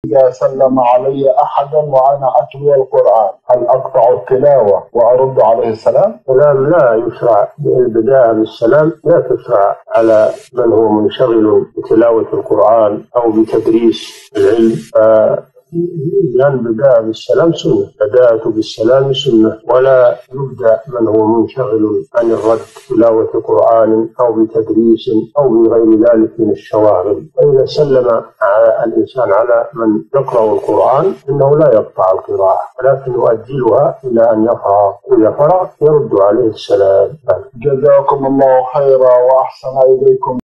إذا سلم علي أحدا وأنا أتلو القرآن هل أقطع التلاوة وأرد عليه السلام؟ السلام لا يشرع، البداية بالسلام لا تشرع على من هو منشغل بتلاوة القرآن أو بتدريس العلم، لأن بداية بالسلام سنة، بداية بالسلام سنة، ولا يبدأ من هو منشغل عن الرد تلاوة قرآن أو بتدريس أو بغير ذلك من الشواغل. فإذا سلم الإنسان على من يقرأ القرآن إنه لا يقطع القراءة، ولكن يؤجلها إلى أن يفرغ، وإذا فرغ يرد عليه السلام. جزاكم الله خيرا وأحسن إليكم.